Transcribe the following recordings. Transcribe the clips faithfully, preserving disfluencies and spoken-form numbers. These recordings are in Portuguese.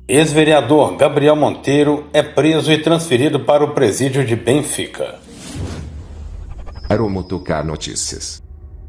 Ex-vereador Gabriel Monteiro é preso e transferido para o presídio de Benfica. Aromotocar Notícias.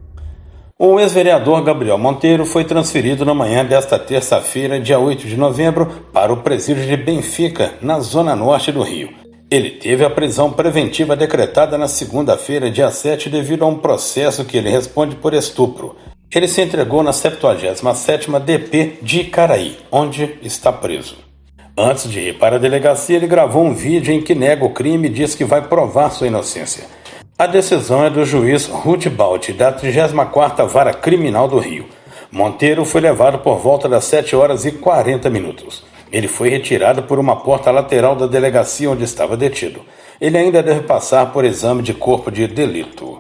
O ex-vereador Gabriel Monteiro foi transferido na manhã desta terça-feira, dia oito de novembro, para o presídio de Benfica, na zona norte do Rio. Ele teve a prisão preventiva decretada na segunda-feira, dia sete, devido a um processo que ele responde por estupro. Ele se entregou na septuagésima sétima D P de Icaraí, onde está preso. Antes de ir para a delegacia, ele gravou um vídeo em que nega o crime e diz que vai provar sua inocência. A decisão é do juiz Rudy Baldi, da trigésima quarta Vara Criminal do Rio. Monteiro foi levado por volta das sete horas e quarenta minutos. Ele foi retirado por uma porta lateral da delegacia onde estava detido. Ele ainda deve passar por exame de corpo de delito.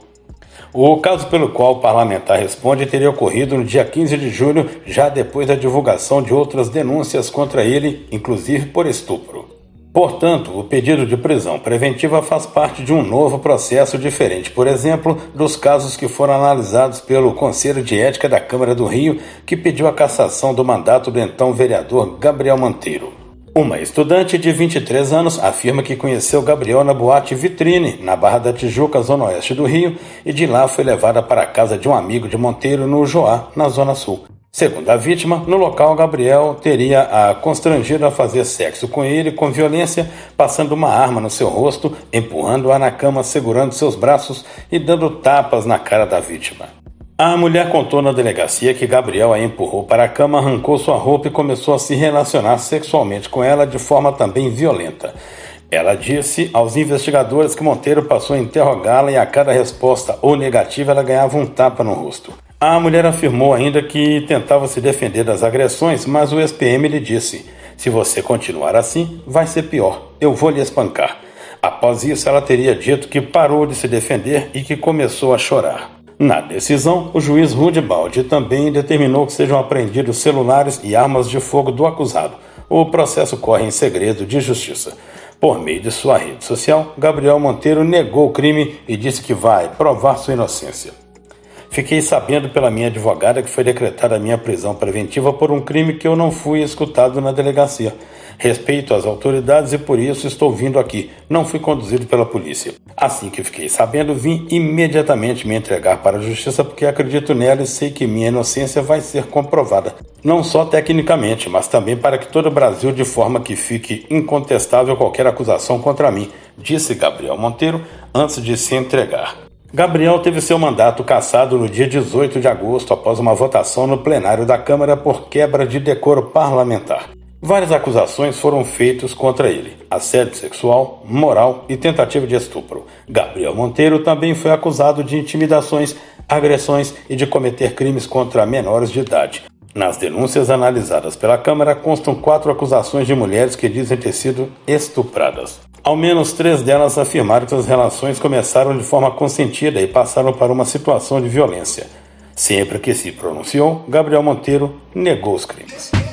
O caso pelo qual o parlamentar responde teria ocorrido no dia quinze de julho, já depois da divulgação de outras denúncias contra ele, inclusive por estupro. Portanto, o pedido de prisão preventiva faz parte de um novo processo diferente, por exemplo, dos casos que foram analisados pelo Conselho de Ética da Câmara do Rio, que pediu a cassação do mandato do então vereador Gabriel Monteiro. Uma estudante de vinte e três anos afirma que conheceu Gabriel na boate Vitrine, na Barra da Tijuca, zona oeste do Rio, e de lá foi levada para a casa de um amigo de Monteiro no Joá, na zona sul. Segundo a vítima, no local Gabriel teria a constrangido a fazer sexo com ele com violência, passando uma arma no seu rosto, empurrando-a na cama, segurando seus braços e dando tapas na cara da vítima. A mulher contou na delegacia que Gabriel a empurrou para a cama, arrancou sua roupa e começou a se relacionar sexualmente com ela de forma também violenta. Ela disse aos investigadores que Monteiro passou a interrogá-la e a cada resposta ou negativa ela ganhava um tapa no rosto. A mulher afirmou ainda que tentava se defender das agressões, mas o ex-P M lhe disse: "Se você continuar assim, vai ser pior, eu vou lhe espancar." Após isso, ela teria dito que parou de se defender e que começou a chorar. Na decisão, o juiz Rudy Baldi também determinou que sejam apreendidos celulares e armas de fogo do acusado. O processo corre em segredo de justiça. Por meio de sua rede social, Gabriel Monteiro negou o crime e disse que vai provar sua inocência. Fiquei sabendo pela minha advogada que foi decretada a minha prisão preventiva por um crime que eu não fui escutado na delegacia. Respeito às autoridades e por isso estou vindo aqui. Não fui conduzido pela polícia. Assim que fiquei sabendo, vim imediatamente me entregar para a justiça porque acredito nela e sei que minha inocência vai ser comprovada. Não só tecnicamente, mas também para que todo o Brasil, de forma que fique incontestável qualquer acusação contra mim, disse Gabriel Monteiro antes de se entregar. Gabriel teve seu mandato cassado no dia dezoito de agosto após uma votação no plenário da Câmara por quebra de decoro parlamentar. Várias acusações foram feitas contra ele: assédio sexual, moral e tentativa de estupro. Gabriel Monteiro também foi acusado de intimidações, agressões e de cometer crimes contra menores de idade. Nas denúncias analisadas pela Câmara constam quatro acusações de mulheres que dizem ter sido estupradas. Ao menos três delas afirmaram que as relações começaram de forma consentida e passaram para uma situação de violência. Sempre que se pronunciou, Gabriel Monteiro negou os crimes.